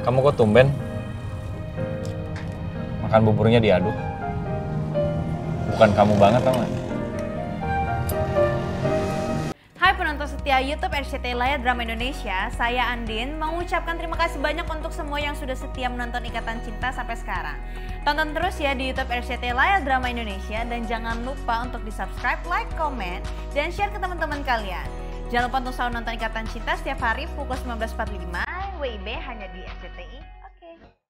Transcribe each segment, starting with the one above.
Kamu kok tumben? Makan buburnya diaduk. Bukan kamu banget tau gak? Hai penonton setia YouTube RCTI Layar Drama Indonesia, saya Andin mengucapkan terima kasih banyak untuk semua yang sudah setia menonton Ikatan Cinta sampai sekarang. Tonton terus ya di YouTube RCTI Layar Drama Indonesia dan jangan lupa untuk di-subscribe, like, komen, dan share ke teman-teman kalian. Jangan lupa untuk selalu nonton Ikatan Cinta setiap hari pukul 19.45 WIB hanya di RCTI. Oke.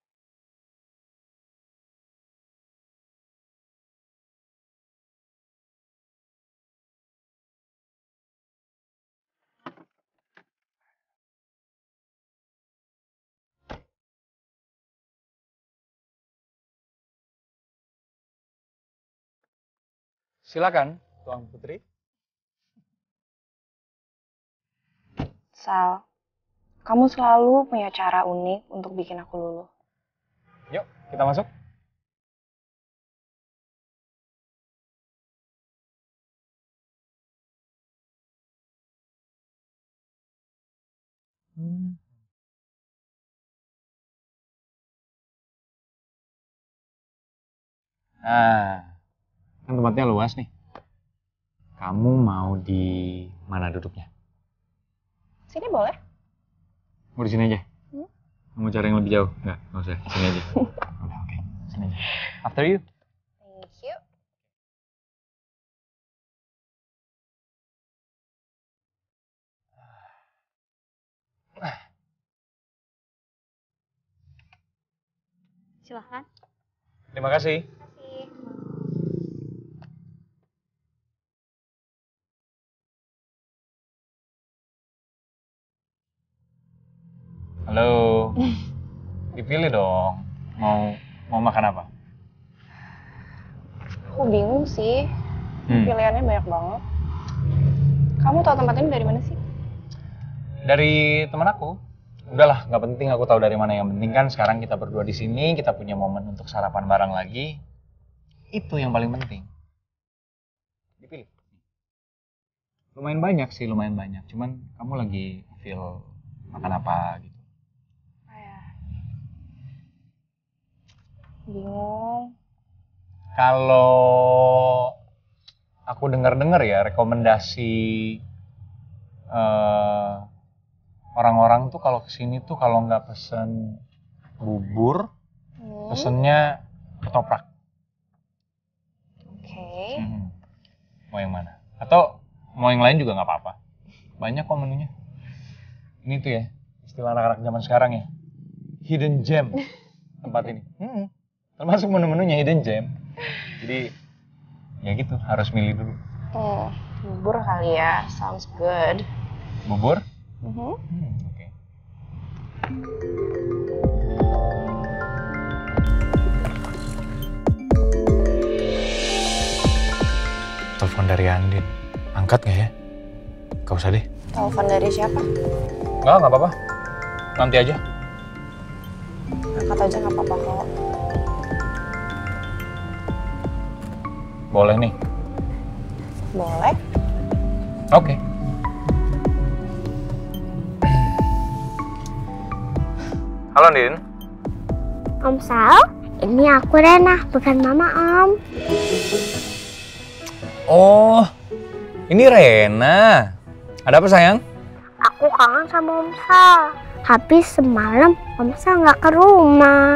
Silakan, Tuan Putri. Sal, kamu selalu punya cara unik untuk bikin aku luluh. Yuk, kita masuk. Nah, kan tempatnya luas nih. Kamu mau di mana duduknya? Sini boleh? Mau di sini aja? Mau cari yang lebih jauh? Nggak usah. Sini aja. Udah, oke. Sini aja. After you. Thank you. Silahkan. Terima kasih. Halo. Dipilih dong. Mau makan apa? Aku bingung sih. Pilihannya banyak banget. Kamu tahu tempat ini dari mana sih? Dari teman aku. Udahlah, nggak penting aku tahu dari mana. Yang penting kan sekarang kita berdua di sini, kita punya momen untuk sarapan bareng lagi. Itu yang paling penting. Dipilih. Lumayan banyak sih, lumayan banyak. Cuman kamu lagi feel makan apa gitu. Bingung. Kalau aku dengar-dengar ya rekomendasi orang-orang tuh kalau kesini tuh kalau nggak pesen bubur, pesennya ketoprak. Oke. Mau yang mana? Atau mau yang lain juga nggak apa-apa. Banyak kok menunya. Ini tuh ya istilah anak-anak zaman sekarang ya, hidden gem tempat ini. Termasuk menu-menunya hidden gem. Jadi ya gitu, harus milih dulu. Bubur kali ya, sounds good. Bubur? Oke. Telepon dari Andin. Angkat nggak ya? Gak usah deh. Telepon dari siapa? Nggak apa-apa. Nanti aja. Angkat aja nggak apa-apa kok. Boleh nih? Boleh. Oke. Halo, Andin. Om Sal, ini aku Rena, bukan Mama Om. Oh, ini Rena. Ada apa sayang? Aku kangen sama Om Sal. Habis semalam Om Sal nggak ke rumah.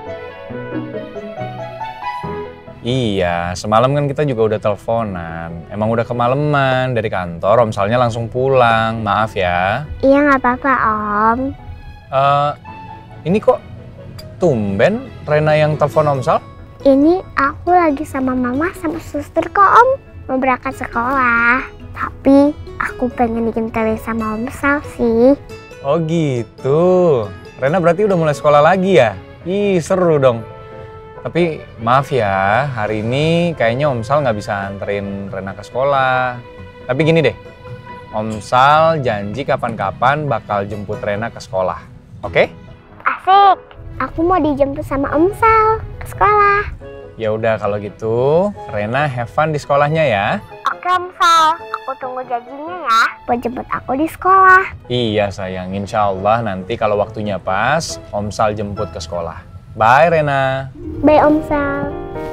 Iya, semalam kan kita juga udah teleponan. Emang udah kemalaman dari kantor, Om Salnya langsung pulang. Maaf ya. Iya nggak apa-apa Om. Ini kok tumben Rena yang telepon Om Sal? Ini aku lagi sama Mama sama suster kok Om. Mau berangkat sekolah. Tapi aku pengen bikin TV sama Om Sal sih. Oh gitu. Rena berarti udah mulai sekolah lagi ya? Ih, seru dong. Tapi maaf ya, hari ini kayaknya Om Sal nggak bisa anterin Rena ke sekolah. Tapi gini deh, Om Sal janji kapan-kapan bakal jemput Rena ke sekolah. Oke? Asik. Aku mau dijemput sama Om Sal ke sekolah. Ya udah kalau gitu, Rena have fun di sekolahnya ya. Oke Oke Om Sal, aku tunggu janjinya ya buat jemput aku di sekolah. Iya sayang, insya Allah nanti kalau waktunya pas, Om Sal jemput ke sekolah. Bye Rena. Bye Om Sal.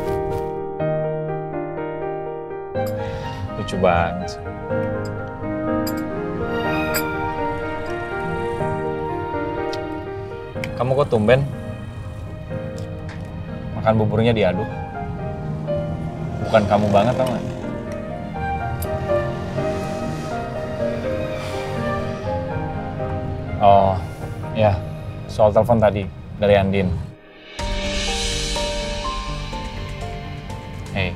Lucu banget sih. Kamu kok tumben? Makan buburnya diaduk. Bukan kamu banget tau gak? Oh, ya. Soal telepon tadi dari Andin. Hey.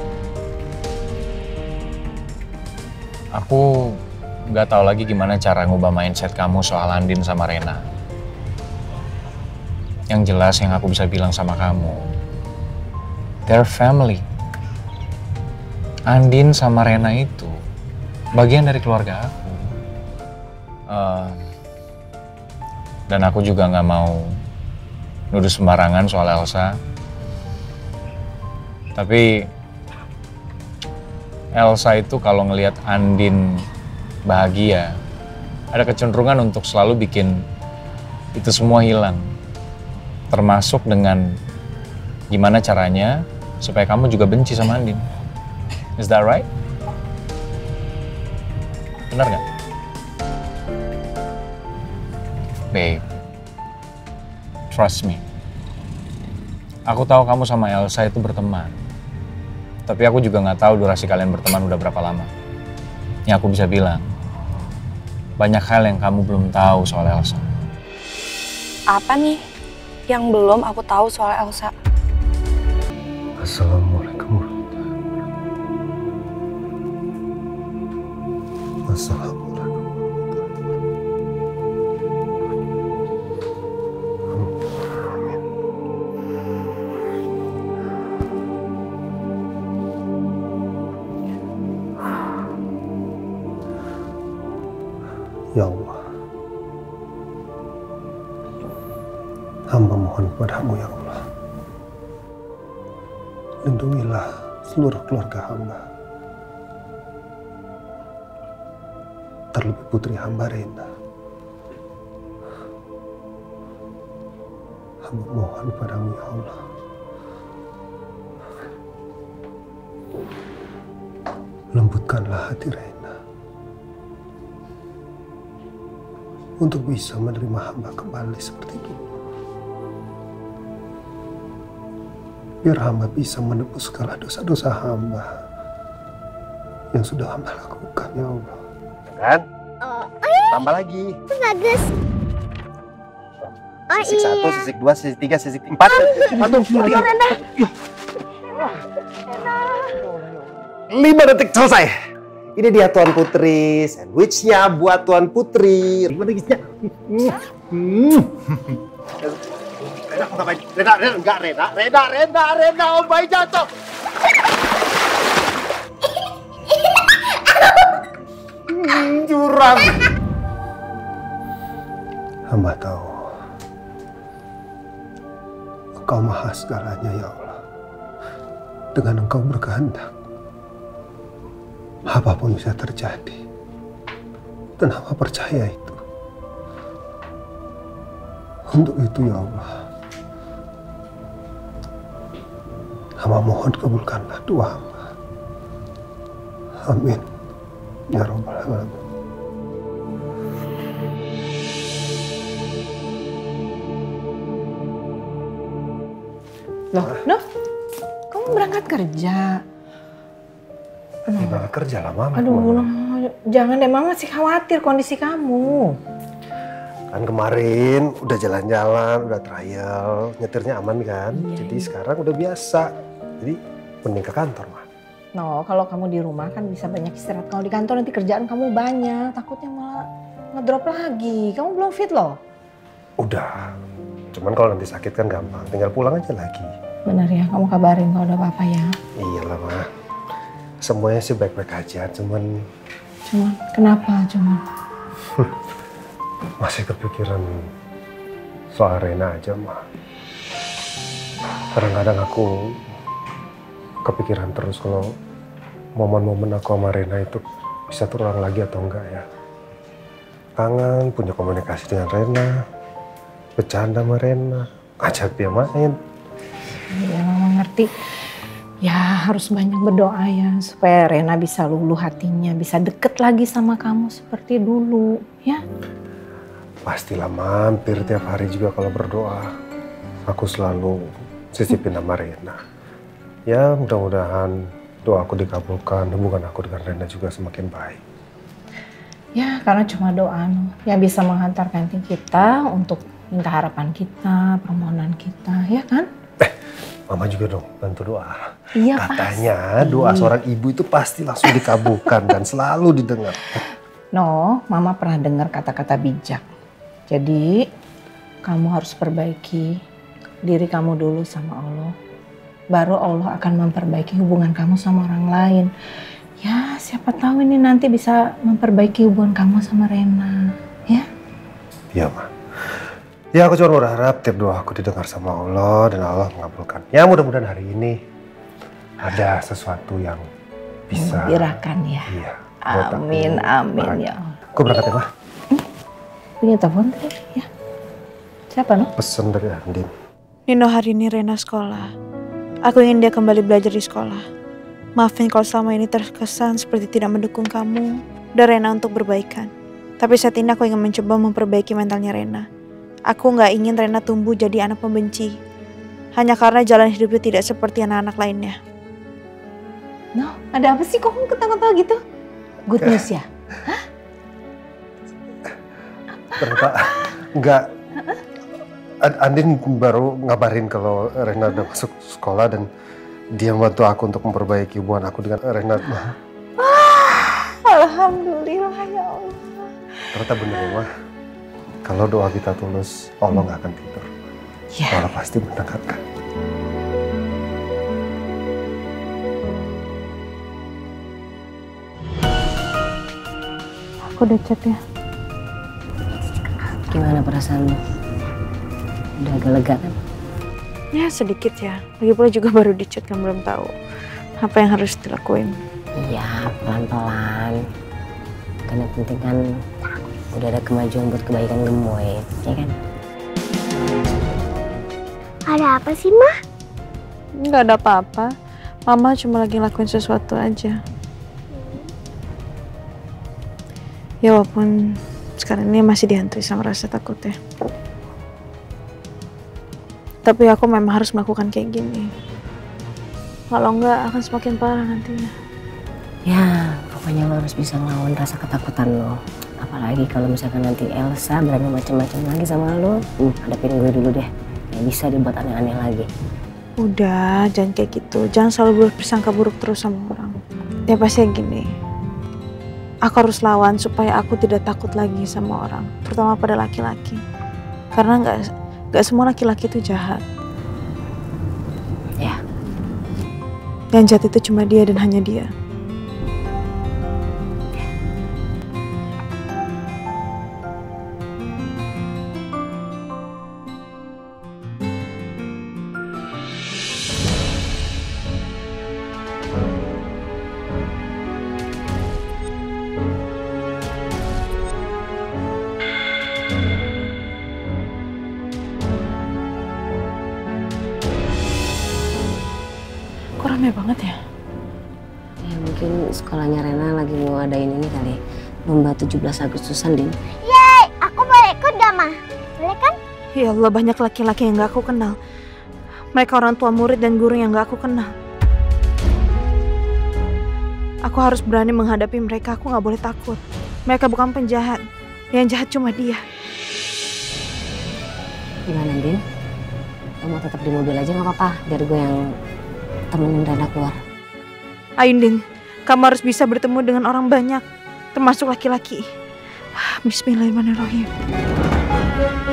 Aku nggak tahu lagi gimana cara ngubah mindset kamu soal Andin sama Rena. Yang jelas yang aku bisa bilang sama kamu, they're family. Andin sama Rena itu bagian dari keluarga aku. Dan aku juga nggak mau nuduh sembarangan soal Elsa. Tapi Elsa itu kalau ngelihat Andin bahagia, ada kecenderungan untuk selalu bikin itu semua hilang. Termasuk dengan gimana caranya supaya kamu juga benci sama Andin. Is that right? Benar nggak? Babe, trust me. Aku tahu kamu sama Elsa itu berteman. Tapi aku juga nggak tahu durasi kalian berteman udah berapa lama. Yang aku bisa bilang, banyak hal yang kamu belum tahu soal Elsa. Apa nih yang belum aku tahu soal Elsa? Assalamualaikum warahmatullahi wabarakatuh. Assalamualaikum. Ya Allah, hamba mohon kepadamu ya Allah, lindungilah seluruh keluarga hamba, terlebih putri hamba Rena. Hamba mohon kepadamu ya Allah, lembutkanlah hati Rena untuk bisa menerima hamba kembali seperti dulu. Biar hamba bisa menebus segala dosa-dosa hamba yang sudah hamba lakukan, ya Allah. Kan? Tambah lagi. Bagus. Oh Sisik iya. 1, sisik 2, sisik 3, sisik 4. Aduh, 5 detik selesai. Ini dia Tuan Putri, sandwichnya buat Tuan Putri. Gimana guysnya? Rena, enggak Rena, Om Bayi jatuh. Jurang. Hamba tahu Engkau maha segalanya ya Allah. Dengan Engkau berkehendak, apapun bisa terjadi. Dan hamba percaya itu. Untuk itu ya Allah, hamba mohon kabulkanlah doa hamba. Amin. Ya Rabbal Alamin. Loh, kamu berangkat kerja? Ini berangkat kerja lah Mama. Aduh, jangan deh, Mama masih khawatir kondisi kamu. Kan kemarin udah jalan-jalan, udah trial, nyetirnya aman kan? Iya, Jadi sekarang udah biasa. Jadi mending ke kantor, Ma. No, kalau kamu di rumah kan bisa banyak istirahat. Kalau di kantor nanti kerjaan kamu banyak, takutnya malah ngedrop lagi. Kamu belum fit loh. Udah. Cuman kalau nanti sakit kan gampang, tinggal pulang aja lagi. Bener ya, kamu kabarin kalau ada apa-apa ya. Iyalah, Ma. Semuanya sih baik-baik aja, cuman Kenapa cuman? masih kepikiran soal Rena aja, Ma. Kadang-kadang aku kepikiran terus kalau momen-momen aku sama Rena itu bisa terulang lagi atau enggak ya. Kangen punya komunikasi dengan Rena, bercanda sama Rena, ajak dia main. Ya mama ngerti. Ya harus banyak berdoa ya supaya Rena bisa luluh hatinya, bisa deket lagi sama kamu seperti dulu ya. Pastilah mampir tiap hari juga kalau berdoa. Aku selalu sisipin nama Rena. Ya mudah-mudahan doaku dikabulkan, hubungan aku dengan Rena juga semakin baik. Ya karena cuma doa yang bisa menghantarkan kita untuk minta harapan kita, permohonan kita, ya kan? Mama juga dong bantu doa. Iya Katanya pasti. doa seorang ibu itu pasti langsung dikabulkan dan selalu didengar. No, mama pernah dengar kata-kata bijak. Jadi kamu harus perbaiki diri kamu dulu sama Allah. Baru Allah akan memperbaiki hubungan kamu sama orang lain. Ya siapa tahu ini nanti bisa memperbaiki hubungan kamu sama Rena. Ya? Iya, Ma. Ya aku cuma berharap tiap doa aku didengar sama Allah dan Allah mengabulkan. Ya mudah-mudahan hari ini ada sesuatu yang bisa Menggembirakan ya. Iya. buat aku Amin, amin bahagia. ya Allah. Aku berangkat ya, Ma. Punya telepon tadi ya? Siapa no? Pesan dari Andin. Nino, hari ini Rena sekolah. Aku ingin dia kembali belajar di sekolah. Maafin kalau selama ini terkesan seperti tidak mendukung kamu dan Rena untuk berbaikan. Tapi saat ini aku ingin mencoba memperbaiki mentalnya Rena. Aku nggak ingin Rena tumbuh jadi anak pembenci. Hanya karena jalan hidupnya tidak seperti anak-anak lainnya. No, ada apa sih kok kamu ketawa-ketawa gitu? Good news ya? Ternyata enggak. Andin baru ngabarin kalau Rena udah masuk sekolah dan dia membantu aku untuk memperbaiki hubungan aku dengan Rena. Alhamdulillah ya Allah. Ternyata bener ya, Ma. Kalau doa kita tulus, Allah nggak akan tidur. Ya. Allah pasti mendengarkan. Aku udah chat ya. Gimana perasaan lu? Udah agak lega kan? Ya sedikit ya. Lagipula juga baru di chat kan belum tahu apa yang harus dilakuin. Iya, pelan-pelan. Kan yang penting kan udah ada kemajuan buat kebaikan gemoy, ya kan? Ada apa sih, Ma? Nggak ada apa-apa. Mama cuma lagi lakuin sesuatu aja. Ya walaupun sekarang ini masih dihantui sama rasa takut ya. Tapi aku memang harus melakukan kayak gini. Kalau enggak akan semakin parah nantinya. Ya, pokoknya lo harus bisa ngelawan rasa ketakutan lo. Apalagi kalau misalkan nanti Elsa berani macam-macam lagi sama lo, hadapin gue dulu deh. Ya bisa dibuat aneh-aneh lagi. Udah, jangan kayak gitu. Jangan selalu bersangka buruk terus sama orang. Ya pasti gini. Aku harus lawan supaya aku tidak takut lagi sama orang. Terutama pada laki-laki. Karena nggak semua laki-laki itu jahat. Ya. Yang jahat itu cuma dia dan hanya dia. Kok rame banget ya? Ya mungkin sekolahnya Rena lagi mau adain ini kali. Lomba 17 Agustusan, Din. Yeay, aku boleh ikut gak, Ma? Boleh kan? Ya Allah, banyak laki-laki yang gak aku kenal. Mereka orang tua murid dan guru yang gak aku kenal. Aku harus berani menghadapi mereka, aku gak boleh takut. Mereka bukan penjahat. Yang jahat cuma dia. Gimana, Din? Lo mau tetap di mobil aja gak apa-apa, biar gue yang temenin Rena keluar. Ayo, Din, kamu harus bisa bertemu dengan orang banyak, termasuk laki-laki. Bismillahirrahmanirrahim.